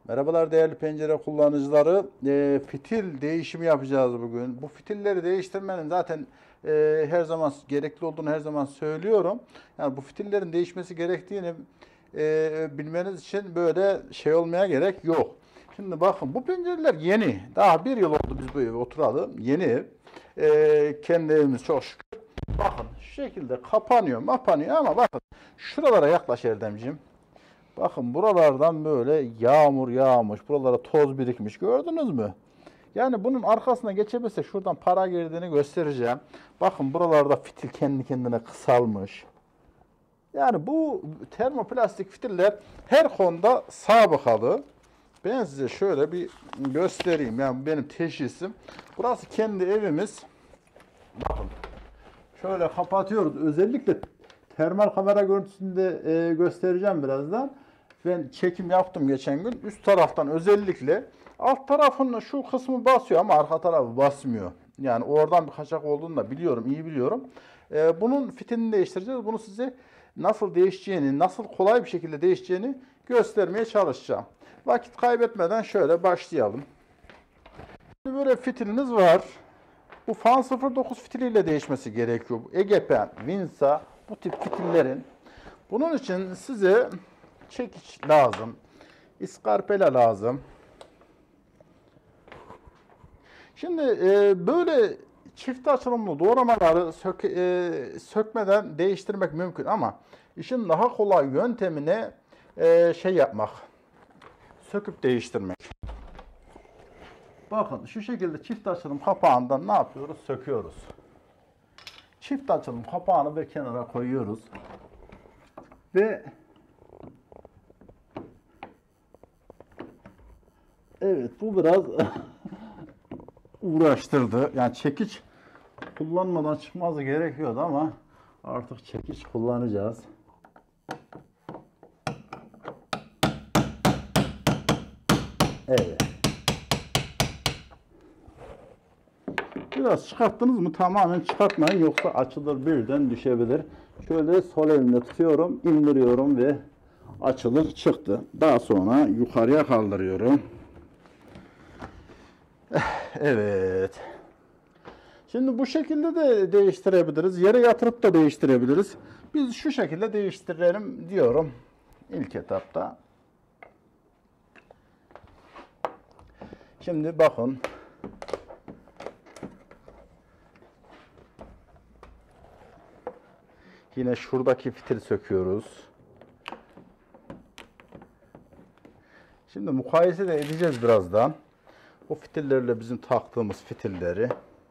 Merhabalar değerli pencere kullanıcıları. Fitil değişimi yapacağız bugün. Bu fitilleri değiştirmenin zaten her zaman gerekli olduğunu her zaman söylüyorum. Yani bu fitillerin değişmesi gerektiğini bilmeniz için böyle şey olmaya gerek yok. Şimdi bakın bu pencereler yeni. Daha bir yıl oldu biz bu eve oturalı. Yeni ev. Kendi evimiz çok şükür. Bakın şu şekilde kapanıyor ama bakın şuralara yaklaş Erdemciğim. Bakın buralardan böyle yağmur yağmış, buralara toz birikmiş. Gördünüz mü? Yani bunun arkasına geçebilirsek şuradan para girdiğini göstereceğim. Bakın buralarda fitil kendi kendine kısalmış. Yani bu termoplastik fitiller her konuda sabıkalı. Ben size şöyle bir göstereyim. Yani benim teşhisim. Burası kendi evimiz. Bakın şöyle kapatıyoruz. Özellikle termal kamera görüntüsünde göstereceğim birazdan. Ben çekim yaptım geçen gün. Üst taraftan özellikle alt tarafın şu kısmı basıyor ama arka tarafı basmıyor. Yani oradan bir kaçak olduğunu da biliyorum, iyi biliyorum. Bunun fitilini değiştireceğiz. Bunu size nasıl değişeceğini, nasıl kolay bir şekilde değişeceğini göstermeye çalışacağım. Vakit kaybetmeden şöyle başlayalım. Şimdi böyle fitiliniz var. Bu fan 09 fitiliyle değişmesi gerekiyor. Bu EGPN, Winsa bu tip fitillerin. Bunun için size çekiç lazım. İskarpela lazım. Şimdi böyle çift açılımlı doğramaları sökmeden değiştirmek mümkün ama işin daha kolay yöntemine şey yapmak. Söküp değiştirmek. Bakın şu şekilde çift açılım kapağından ne yapıyoruz? Söküyoruz. Çift açılım kapağını bir kenara koyuyoruz. Ve evet bu biraz uğraştırdı. Yani çekiç kullanmadan çıkması gerekiyordu ama artık çekiç kullanacağız. Evet. Biraz çıkarttınız mı tamamen çıkartmayın yoksa açılır birden düşebilir. Şöyle sol elimle tutuyorum, indiriyorum ve açılır çıktı. Daha sonra yukarıya kaldırıyorum. Evet. Şimdi bu şekilde de değiştirebiliriz. Yere yatırıp da değiştirebiliriz. Biz şu şekilde değiştirelim diyorum ilk etapta. Şimdi bakın. Yine şuradaki fitil söküyoruz. Şimdi mukayese de edeceğiz birazdan. Bu fitillerle bizim taktığımız fitilleri.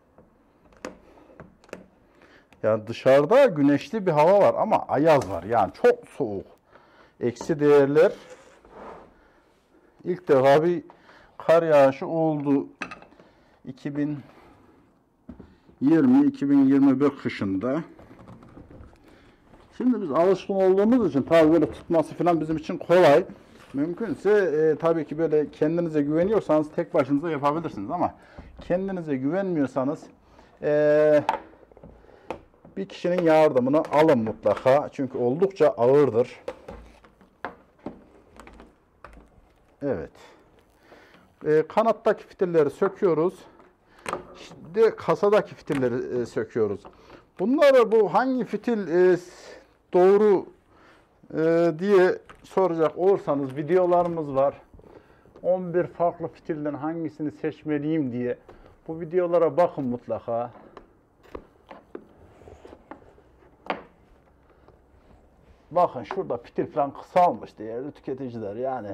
Yani dışarıda güneşli bir hava var ama ayaz var. Yani çok soğuk. Eksi değerler. İlk defa bir kar yağışı oldu. 2020-2021 kışında. Şimdi biz alışkın olduğumuz için tabii böyle tutması falan bizim için kolay. Mümkünse tabii ki böyle kendinize güveniyorsanız tek başınıza yapabilirsiniz ama kendinize güvenmiyorsanız bir kişinin yardımını alın mutlaka. Çünkü oldukça ağırdır. Evet. Kanattaki fitilleri söküyoruz. Şimdi kasadaki fitilleri söküyoruz. Bunları bu hangi fitil doğru diye soracak olursanız videolarımız var. 11 farklı fitilden hangisini seçmeliyim diye. Bu videolara bakın mutlaka. Bakın şurada fitil falan kısalmış değerli tüketiciler yani.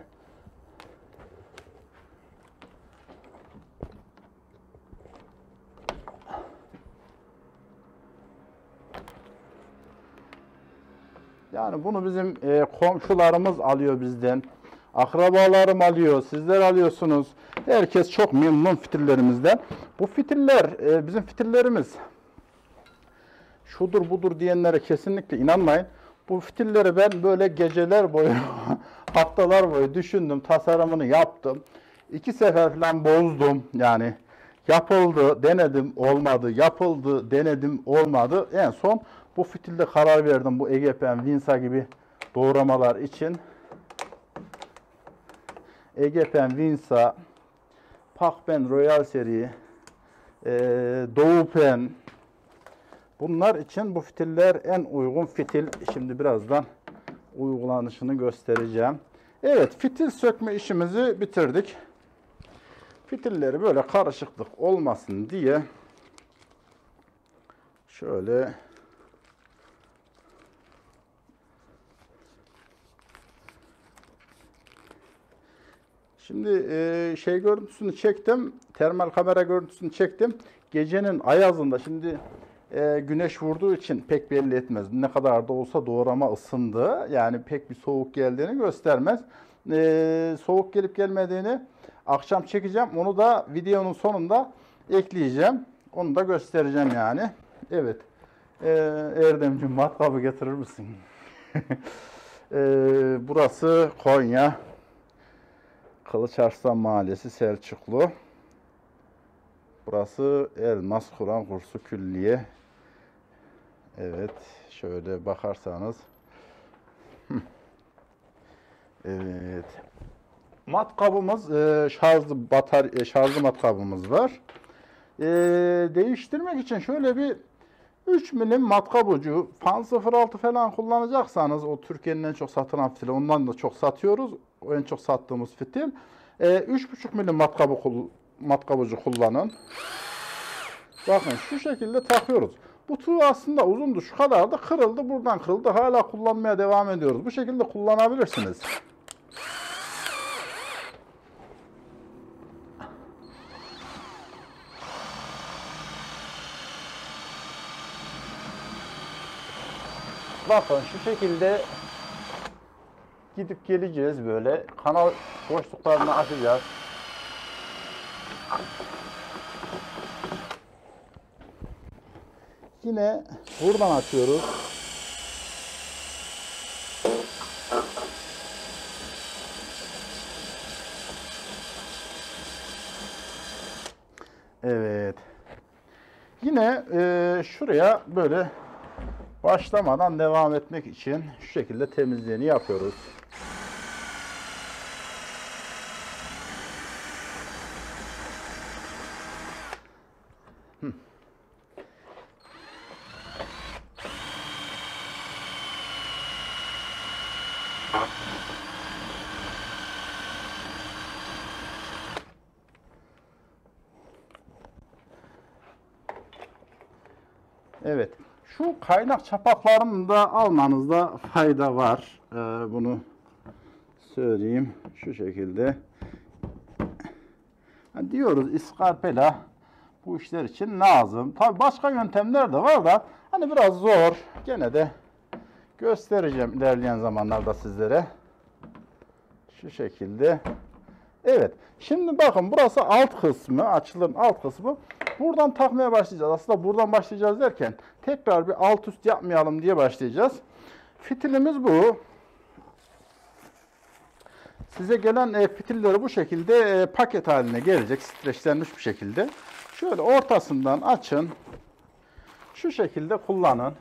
Yani bunu bizim komşularımız alıyor bizden. Akrabalarım alıyor, sizler alıyorsunuz. Herkes çok memnun fitillerimizden. Bu fitiller, bizim fitillerimiz şudur budur diyenlere kesinlikle inanmayın. Bu fitilleri ben böyle geceler boyu, haftalar boyu düşündüm, tasarımını yaptım. 2 sefer falan bozdum yani. Yapıldı, denedim, olmadı. Yapıldı, denedim, olmadı. En son bu fitilde karar verdim bu EGPN, Winsa gibi doğramalar için. Egepen, Winsa, Pakpen Royal seri, Doğupen. Bunlar için bu fitiller en uygun fitil. Şimdi birazdan uygulanışını göstereceğim. Evet, fitil sökme işimizi bitirdik. Fitilleri böyle karışıklık olmasın diye şöyle şimdi görüntüsünü çektim. Termal kamera görüntüsünü çektim. Gecenin ayazında şimdi güneş vurduğu için pek belli etmez. Ne kadar da olsa doğrama ısındı. Yani pek bir soğuk geldiğini göstermez. Soğuk gelip gelmediğini akşam çekeceğim. Onu da videonun sonunda ekleyeceğim. Onu da göstereceğim yani. Evet. Erdemciğim, matkabı getirir misin? Burası Konya Kılıçarslan Mahallesi, Selçuklu. Burası Elmas Kur'an Kursu Külliye. Evet, şöyle bakarsanız. Evet. Matkabımız şarjlı matkabımız var. Değiştirmek için şöyle bir 3 milim matkap ucu, fan 06 falan kullanacaksanız, o Türkiye'nin en çok satılan fitili, ondan da çok satıyoruz. O en çok sattığımız fitil. 3,5 milim matkap ucu kullanın. Bakın şu şekilde takıyoruz. Bu tığ aslında uzundu, şu kadar da kırıldı, buradan kırıldı. Hala kullanmaya devam ediyoruz. Bu şekilde kullanabilirsiniz. Bakın şu şekilde gidip geleceğiz böyle. Kanal boşluklarını açacağız. Yine buradan açıyoruz. Evet. Yine şuraya böyle başlamadan devam etmek için şu şekilde temizliğini yapıyoruz. Evet. Şu kaynak çapaklarını da almanızda fayda var. Bunu söyleyeyim. Şu şekilde. Diyoruz iskarpela bu işler için lazım. Tabi başka yöntemler de var da hani biraz zor. Gene de göstereceğim ilerleyen zamanlarda sizlere. Şu şekilde. Evet. Şimdi bakın burası alt kısmı. Açılım alt kısmı. Buradan takmaya başlayacağız. Aslında buradan başlayacağız derken tekrar bir alt üst yapmayalım diye başlayacağız. Fitilimiz bu. Size gelen fitilleri bu şekilde paket haline gelecek. Streçlenmiş bir şekilde. Şöyle ortasından açın. Şu şekilde kullanın.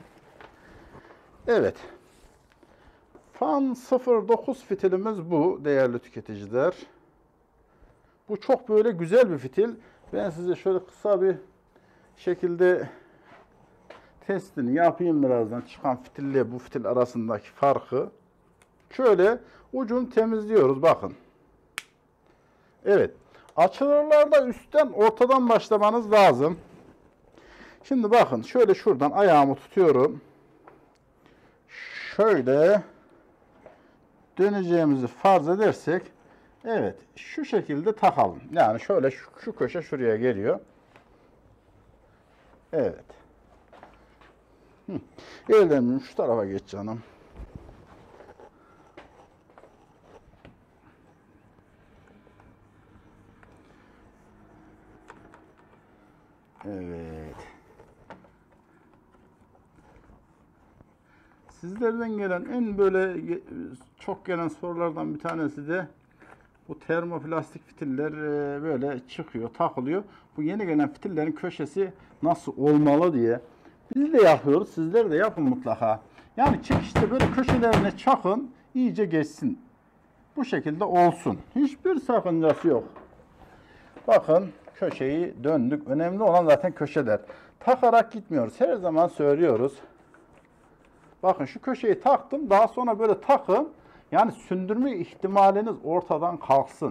Evet. Fan 09 fitilimiz bu değerli tüketiciler. Bu çok böyle güzel bir fitil. Ben size şöyle kısa bir şekilde testini yapayım birazdan. Çıkan fitille bu fitil arasındaki farkı. Şöyle ucunu temizliyoruz bakın. Evet. Açılırlarda üstten ortadan başlamanız lazım. Şimdi bakın şöyle şuradan ayağımı tutuyorum. Şöyle döneceğimizi farz edersek evet şu şekilde takalım. Yani şöyle şu köşe şuraya geliyor. Evet. Ellerini şu tarafa geç canım. Evet. Sizlerden gelen en böyle çok gelen sorulardan bir tanesi de bu termoplastik fitiller böyle çıkıyor, takılıyor. Bu yeni gelen fitillerin köşesi nasıl olmalı diye. Biz de yapıyoruz, sizler de yapın mutlaka. Yani çekişte böyle köşelerine çakın, iyice geçsin. bu şekilde olsun. Hiçbir sakıncası yok. Bakın köşeyi döndük. Önemli olan zaten köşeler. Takarak gitmiyoruz. Her zaman söylüyoruz. Bakın şu köşeyi taktım. Daha sonra böyle takın. Yani sündürme ihtimaliniz ortadan kalksın.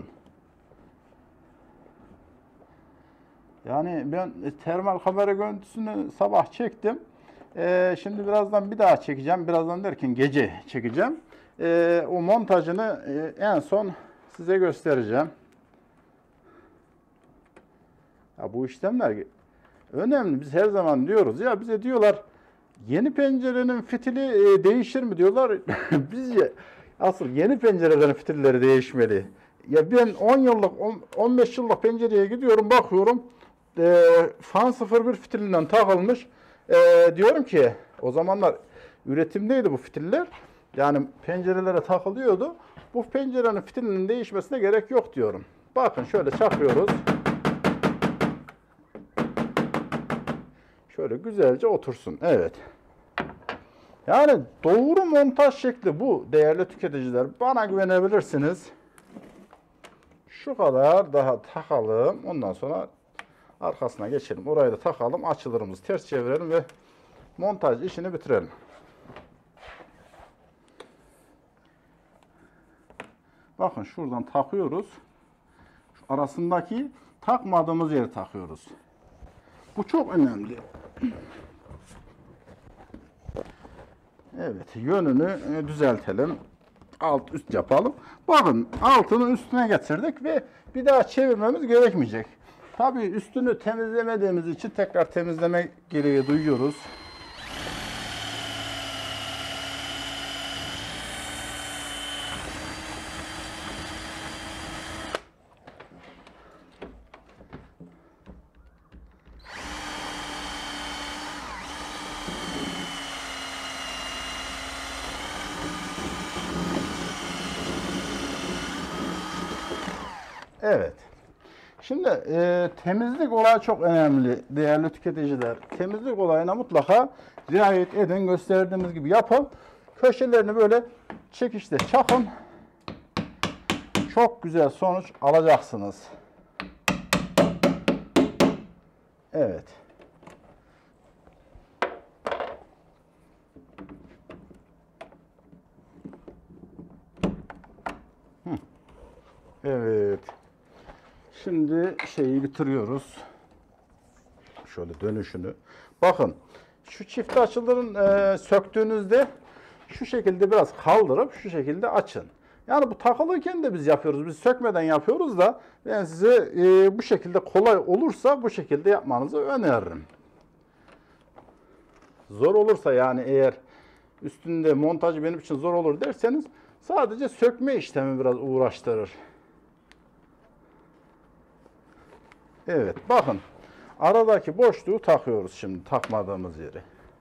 Yani ben termal kamera görüntüsünü sabah çektim. Şimdi birazdan bir daha çekeceğim. Birazdan derken gece çekeceğim. O montajını en son size göstereceğim. Ya bu işlemler önemli. Biz her zaman diyoruz ya, bize diyorlar yeni pencerenin fitili değişir mi diyorlar. Bizce asıl yeni pencerelerin fitilleri değişmeli. Ya ben 10 yıllık 15 yıllık pencereye gidiyorum, bakıyorum fan 01 fitilinden takılmış. Diyorum ki o zamanlar üretimdeydi bu fitiller. Yani pencerelere takılıyordu. Bu pencerenin fitilinin değişmesine gerek yok diyorum. Bakın şöyle çakıyoruz. Şöyle güzelce otursun. Evet. Yani doğru montaj şekli bu değerli tüketiciler. Bana güvenebilirsiniz. Şu kadar daha takalım. Ondan sonra arkasına geçelim. Orayı da takalım. Açılarımızı ters çevirelim ve montaj işini bitirelim. Bakın şuradan takıyoruz. Şu arasındaki takmadığımız yeri takıyoruz. Bu çok önemli. Evet, yönünü düzeltelim. Alt üst yapalım. Bakın altını üstüne getirdik ve bir daha çevirmemiz gerekmeyecek. Tabii üstünü temizlemediğimiz için tekrar temizleme gereği duyuyoruz. Evet. Şimdi temizlik olayı çok önemli değerli tüketiciler. Temizlik olayına mutlaka riayet edin. Gösterdiğimiz gibi yapın. Köşelerini böyle çekişle çakın. Çok güzel sonuç alacaksınız. Evet. Evet. Şimdi şeyi bitiriyoruz. Şöyle dönüşünü. Bakın şu çift açıların söktüğünüzde şu şekilde biraz kaldırıp şu şekilde açın. Yani bu takılıyken de biz yapıyoruz. Biz sökmeden yapıyoruz da ben size bu şekilde kolay olursa bu şekilde yapmanızı öneririm. Zor olursa yani eğer üstünde montajı benim için zor olur derseniz sadece sökme işlemi biraz uğraştırır. Evet, bakın aradaki boşluğu takıyoruz şimdi takmadığımız yeri.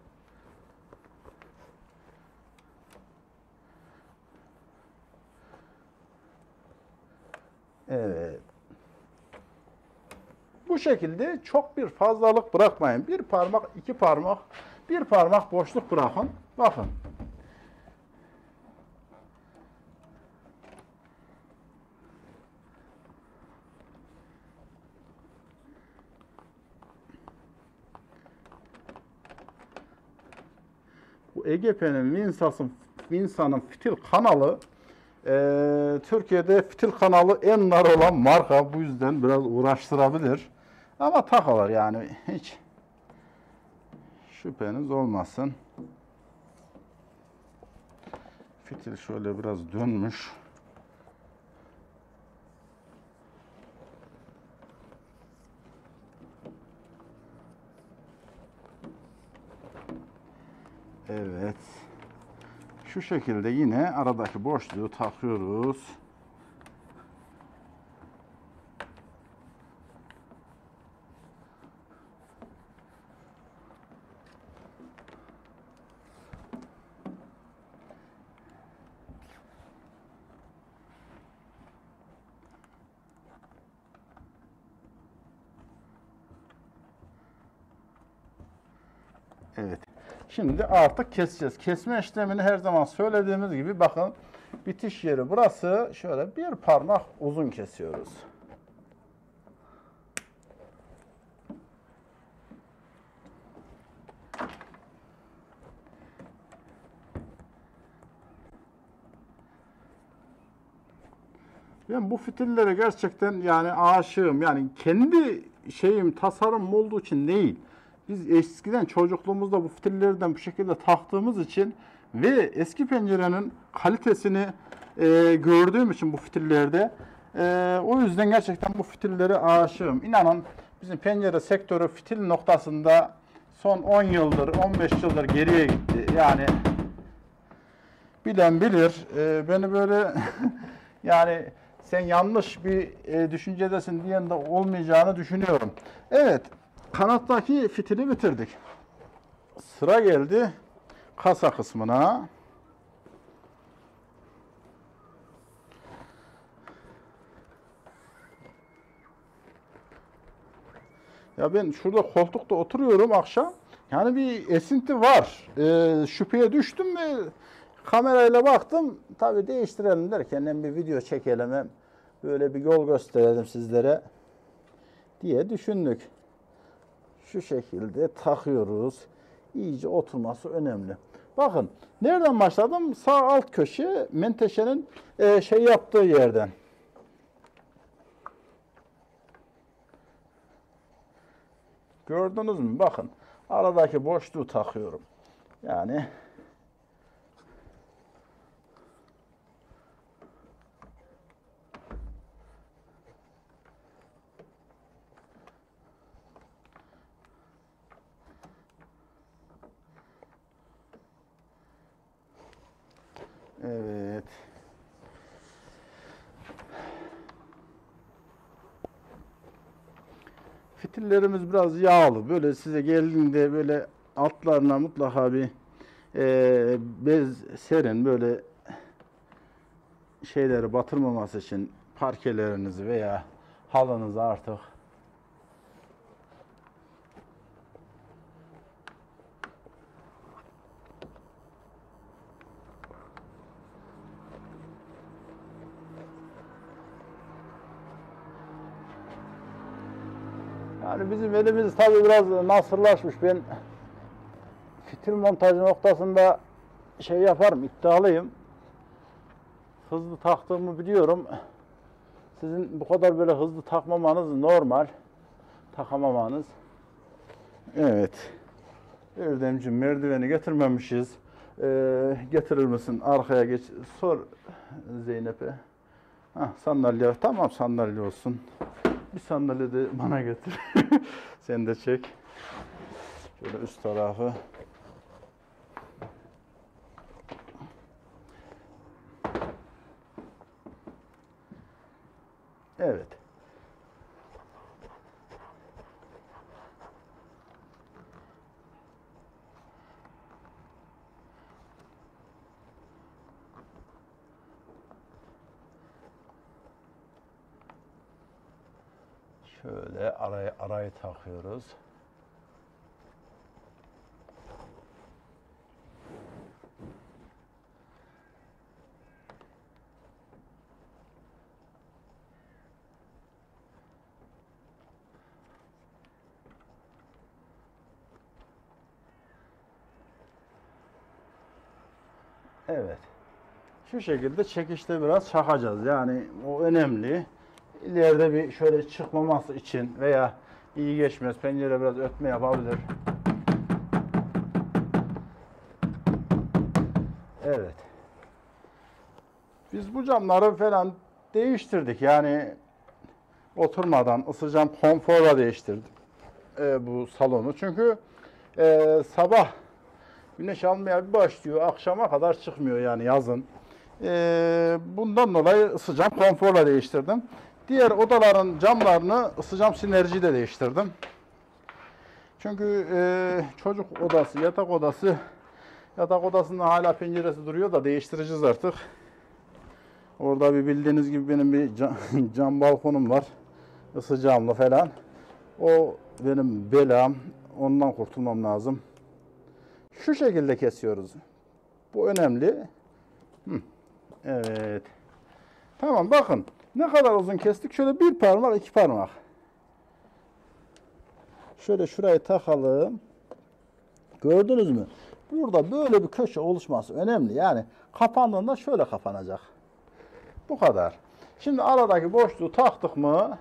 Evet. Bu şekilde çok bir fazlalık bırakmayın. Bir parmak, iki parmak, bir parmak boşluk bırakın. Bakın. Bu EGP'nin Winsa'nın fitil kanalı Türkiye'de fitil kanalı en nar olan marka. Bu yüzden biraz uğraştırabilir. Ama takılır yani. Hiç şüpheniz olmasın. Fitil şöyle biraz dönmüş. Evet. Şu şekilde yine aradaki boşluğu takıyoruz. Evet. Şimdi artık keseceğiz. Kesme işlemini her zaman söylediğimiz gibi bakın bitiş yeri burası. Şöyle bir parmak uzun kesiyoruz. Ben bu fitillere gerçekten yani aşığım. Yani kendi tasarım olduğu için değil. Biz eskiden çocukluğumuzda bu fitillerden bu şekilde taktığımız için ve eski pencerenin kalitesini gördüğüm için bu fitillerde o yüzden gerçekten bu fitillere aşığım. İnanın bizim pencere sektörü fitil noktasında son 10 yıldır, 15 yıldır geriye gitti. Yani bilen bilir. Beni böyle yani sen yanlış bir düşüncedesin diyen de olmayacağını düşünüyorum. Evet, kanattaki fitili bitirdik. Sıra geldi kasa kısmına. Ya ben şurada koltukta oturuyorum akşam. Yani bir esinti var. Şüpheye düştüm ve kamerayla baktım. Tabii değiştirelim derken hem bir video çekelim hem böyle bir yol gösterelim sizlere diye düşündük. Şu şekilde takıyoruz. İyice oturması önemli. Bakın nereden başladım? Sağ alt köşe menteşenin yaptığı yerden. Gördünüz mü? Bakın aradaki boşluğu takıyorum. Yani evet. Fitillerimiz biraz yağlı. Böyle size geldiğinde böyle altlarına mutlaka bir bez serin. Böyle şeyleri batırmaması için parkelerinizi veya halınızı artık yani bizim elimiz tabii biraz nasırlaşmış. Ben fitil montajı noktasında yaparım, iddialıyım. Hızlı taktığımı biliyorum. Sizin bu kadar böyle hızlı takmamanız normal. Takamamanız. Evet. Erdemciğim merdiveni getirmemişiz. Getirir misin? Arkaya geç. Sor Zeynep'e. Sandalye. Tamam sandalye olsun. Bir sandalye de bana getir. Sen de çek. Şöyle üst tarafı. Evet. Şöyle arayı takıyoruz. Evet. Şu şekilde çekişte biraz çakacağız. Yani o önemli. İleride bir şöyle çıkmaması için veya iyi geçmez. Pencere biraz ötme yapabilir. Evet. Biz bu camları falan değiştirdik. Yani oturmadan ısıcam konforla değiştirdik bu salonu. Çünkü sabah güneş almaya başlıyor. Akşama kadar çıkmıyor yani yazın. Bundan dolayı ısıcam konforla değiştirdim. Diğer odaların camlarını ısıcam sinerjiyle değiştirdim. Çünkü çocuk odası, yatak odasında hala penceresi duruyor da değiştireceğiz artık. Orada bir bildiğiniz gibi benim bir cam balkonum var. Isıcamlı falan. O benim belam. Ondan kurtulmam lazım. Şu şekilde kesiyoruz. Bu önemli. Evet. Tamam bakın. Ne kadar uzun kestik? Şöyle bir parmak, iki parmak. Şöyle şurayı takalım. Gördünüz mü? Burada böyle bir köşe oluşması önemli. Yani kapandığında şöyle kapanacak. Bu kadar. Şimdi aradaki boşluğu taktık mı?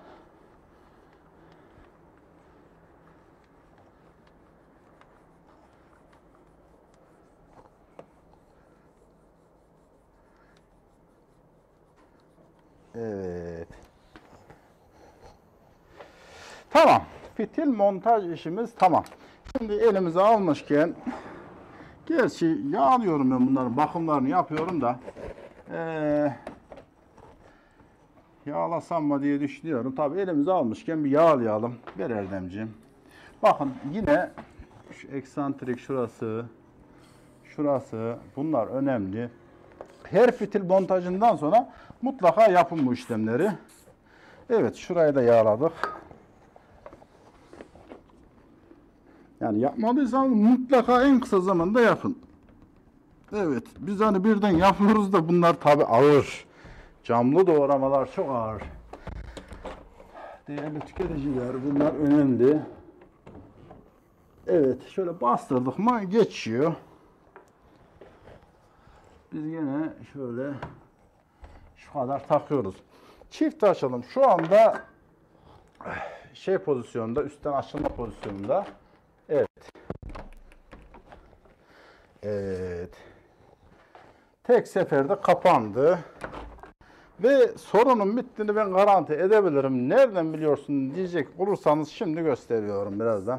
Evet. Tamam. Fitil montaj işimiz tamam. Şimdi elimize almışken, gerçi yağlıyorum ben bunların bakımlarını yapıyorum da yağlasam mı diye düşünüyorum. Tabii elimize almışken bir yağlayalım. Ver Erdemciğim. Bakın yine şu eksantrik şurası bunlar önemli. Her fitil montajından sonra mutlaka yapın bu işlemleri. Evet, şurayı da yağladık. Yani yapmadıysanız mutlaka en kısa zamanda yapın. Evet, biz hani birden yapıyoruz da bunlar tabi ağır. Camlı doğramalar çok ağır. Değerli tüketiciler, bunlar önemli. Evet, şöyle bastırdık mı geçiyor. Biz yine şöyle şu kadar takıyoruz. Çift açalım. Şu anda şey pozisyonda, üstten açılma pozisyonunda. Evet. Evet. Tek seferde kapandı. Ve sorunun bittiğini ben garanti edebilirim. Nereden biliyorsun diyecek olursanız şimdi gösteriyorum birazdan.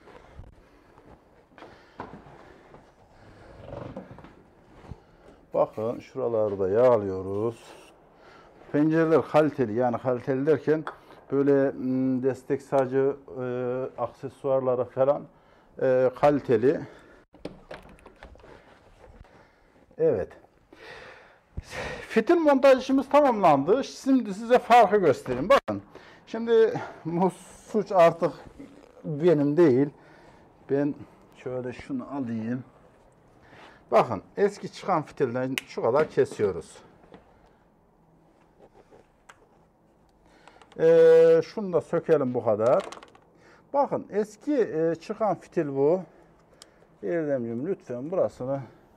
Bakın şuralarda yağlıyoruz. Pencereler kaliteli, yani kaliteli derken böyle destek sacı aksesuarları falan kaliteli. Evet. Fitil montaj işimiz tamamlandı. Şimdi size farkı göstereyim. Bakın. Şimdi bu suç artık benim değil. Ben şöyle şunu alayım. Bakın eski çıkan fitilden şu kadar kesiyoruz. Şunu da sökelim bu kadar. Bakın eski çıkan fitil bu. Erdemciğim lütfen burasını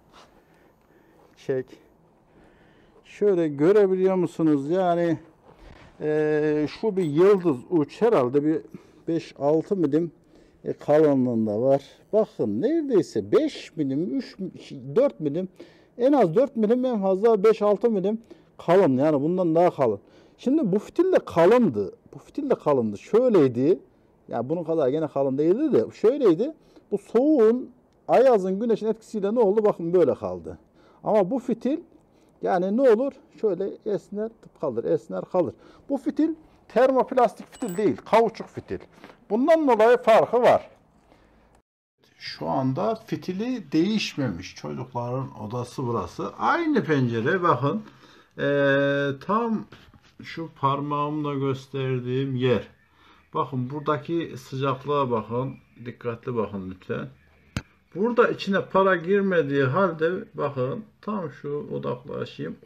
çek. Şöyle görebiliyor musunuz? Yani şu bir yıldız uç herhalde bir 5-6 milim kalınlığında var. Bakın neredeyse 5 milim, 4 milim, en az 4 milim, en fazla 5-6 milim kalın. Yani bundan daha kalın. Şimdi bu fitil de kalındı. Bu fitil de kalındı. Şöyleydi. Yani bunun kadar gene kalın değildi de şöyleydi. Bu soğuğun, ayazın, güneşin etkisiyle ne oldu? Bakın böyle kaldı. Ama bu fitil yani ne olur? Şöyle esner kalır, esner kalır. Bu fitil termoplastik fitil değil, kauçuk fitil. Bundan dolayı farkı var. Şu anda fitili değişmemiş. Çocukların odası burası. Aynı pencere bakın. Tam şu parmağımla gösterdiğim yer. Bakın buradaki sıcaklığa bakın. Dikkatli bakın lütfen. Burada içine para girmediği halde bakın tam şu odaklaşayım.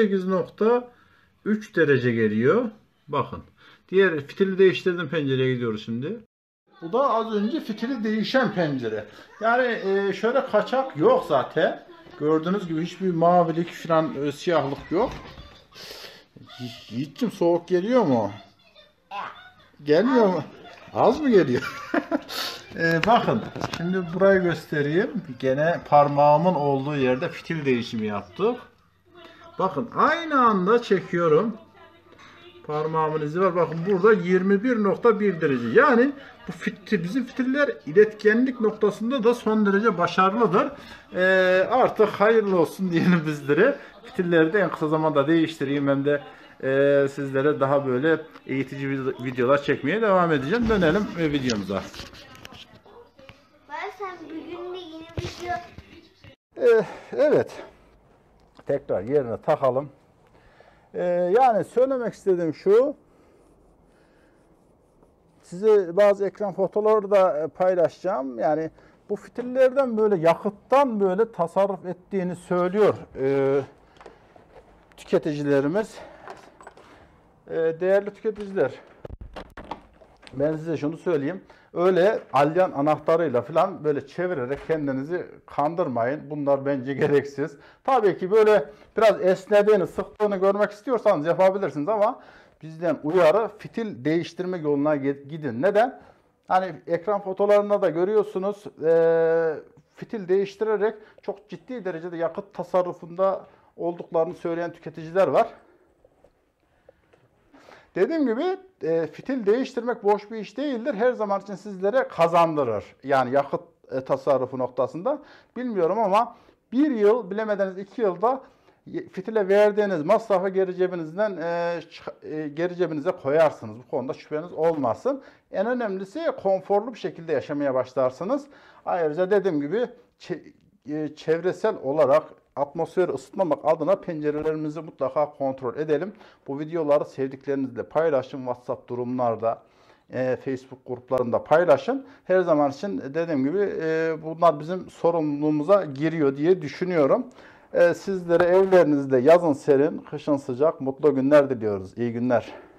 18,3 derece geliyor. Bakın. Diğer fitili değiştirdim, pencereye gidiyoruz şimdi. Bu da az önce fitili değişen pencere. Yani şöyle kaçak yok zaten. Gördüğünüz gibi hiçbir mavilik falan siyahlık yok. Yiğit'cim soğuk geliyor mu? Gelmiyor mu? Az mı geliyor? Bakın şimdi burayı göstereyim. Gene parmağımın olduğu yerde fitil değişimi yaptık. Bakın aynı anda çekiyorum. Parmağımın izi var. Bakın burada 21,1 derece. Yani bu fitil, bizim fitiller iletkenlik noktasında da son derece başarılıdır. Artık hayırlı olsun diyelim bizlere. Fitilleri de en kısa zamanda değiştireyim. Hem de sizlere daha böyle eğitici videolar çekmeye devam edeceğim. Dönelim videomuza. Sen bugün de yeni video... Evet. Tekrar yerine takalım. Yani söylemek istediğim şu. Size bazı ekran fotoğrafları da paylaşacağım. Yani bu fitillerden böyle yakıttan böyle tasarruf ettiğini söylüyor tüketicilerimiz, değerli tüketiciler, ben size şunu söyleyeyim. Öyle alyan anahtarıyla falan böyle çevirerek kendinizi kandırmayın. Bunlar bence gereksiz. Tabii ki böyle biraz esnediğini, sıktığını görmek istiyorsanız yapabilirsiniz ama bizden uyarı, fitil değiştirme yoluna gidin. Neden? Hani ekran fotolarında da görüyorsunuz, fitil değiştirerek çok ciddi derecede yakıt tasarrufunda olduklarını söyleyen tüketiciler var. Dediğim gibi fitil değiştirmek boş bir iş değildir. Her zaman için sizlere kazandırır. Yani yakıt tasarrufu noktasında. Bilmiyorum ama bir yıl, bilemediniz 2 yılda fitile verdiğiniz masrafı geri cebinizden geri cebinize koyarsınız. Bu konuda şüpheniz olmasın. En önemlisi konforlu bir şekilde yaşamaya başlarsınız. Ayrıca dediğim gibi çevresel olarak atmosferi ısıtmamak adına pencerelerimizi mutlaka kontrol edelim. Bu videoları sevdiklerinizle paylaşın. WhatsApp durumlarda, Facebook gruplarında paylaşın. Her zaman için dediğim gibi bunlar bizim sorumluluğumuza giriyor diye düşünüyorum. Sizlere evlerinizde yazın serin, kışın sıcak, mutlu günler diliyoruz. İyi günler.